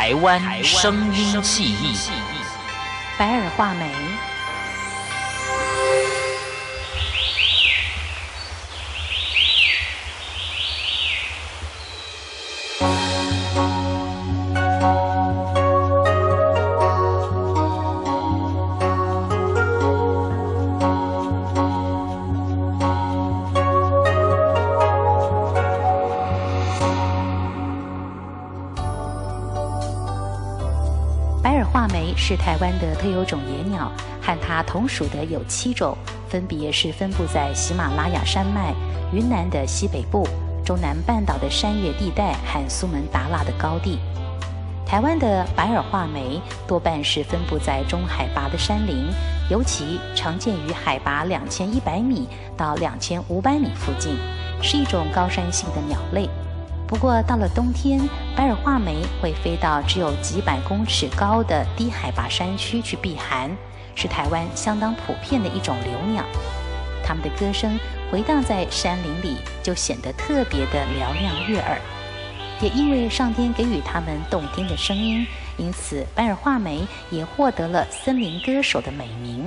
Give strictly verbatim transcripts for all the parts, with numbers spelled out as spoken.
台湾声音记忆， 百耳画眉。百耳画眉是台湾的特有种野鸟，和它同属的有七种，分别是分布在喜马拉雅山脉、云南的西北部、中南半岛的山岳地带和苏门答腊的高地。台湾的百耳画眉多半是分布在中海拔的山林，尤其常见于海拔两千一百米到两千五百米附近，是一种高山性的鸟类。不过到了冬天，百耳画眉会飞到只有几百公尺高的低海拔山区去避寒，是台湾相当普遍的一种留鸟。它们的歌声回荡在山林里，就显得特别的嘹亮悦耳。也因为上天给予它们动听的声音，因此百耳画眉也获得了森林歌手的美名。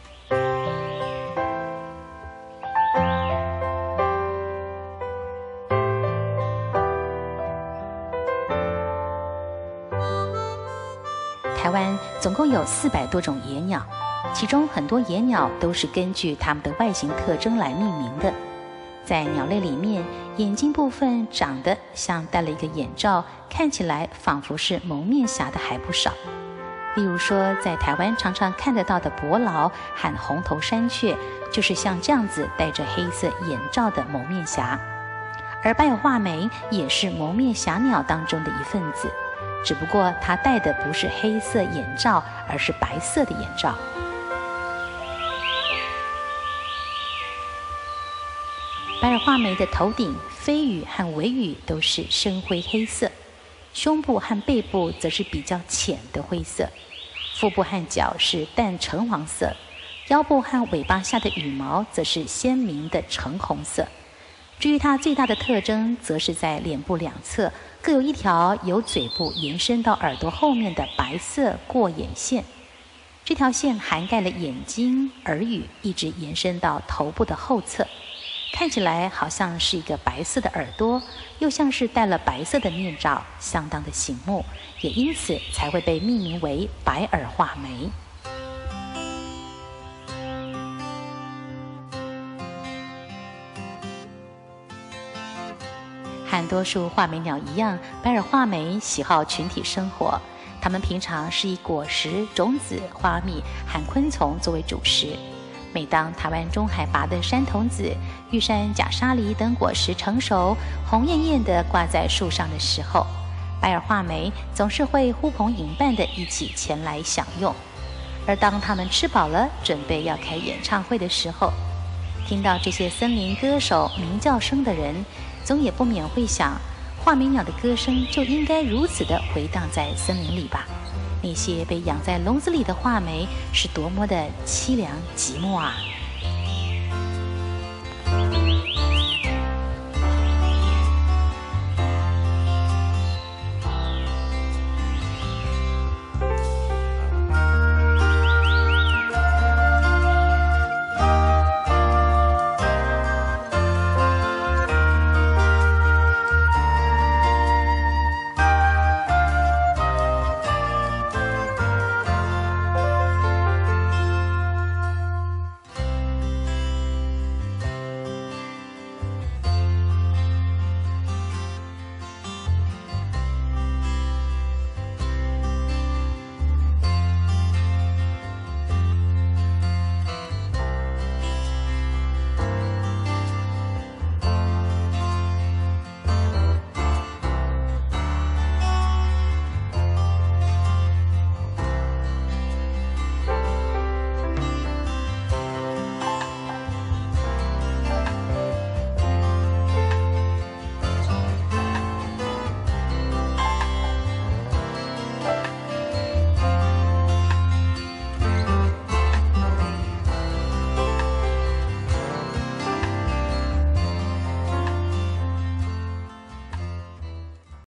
台湾总共有四百多种野鸟，其中很多野鸟都是根据它们的外形特征来命名的。在鸟类里面，眼睛部分长得像戴了一个眼罩，看起来仿佛是蒙面侠的还不少。例如说，在台湾常常看得到的伯劳和红头山雀，就是像这样子戴着黑色眼罩的蒙面侠。而百耳画眉也是蒙面侠鸟当中的一份子，只不过它戴的不是黑色眼罩，而是白色的眼罩。百耳画眉的头顶、飞羽和尾羽都是深灰黑色，胸部和背部则是比较浅的灰色，腹部和脚是淡橙黄色，腰部和尾巴下的羽毛则是鲜明的橙红色。至于它最大的特征，则是在脸部两侧各有一条由嘴部延伸到耳朵后面的白色过眼线，这条线涵盖了眼睛、耳羽，一直延伸到头部的后侧，看起来好像是一个白色的耳朵，又像是戴了白色的面罩，相当的醒目，也因此才会被命名为百耳画眉。和多数画眉鸟一样，百耳画眉喜好群体生活，它们平常是以果实、种子、花蜜和昆虫作为主食。每当台湾中海拔的山桐子、玉山假沙梨等果实成熟，红艳艳地挂在树上的时候，百耳画眉总是会呼朋引伴地一起前来享用。而当它们吃饱了，准备要开演唱会的时候，听到这些森林歌手鸣叫声的人，总也不免会想，画眉鸟的歌声就应该如此的回荡在森林里吧。那些被养在笼子里的画眉是多么的凄凉寂寞啊！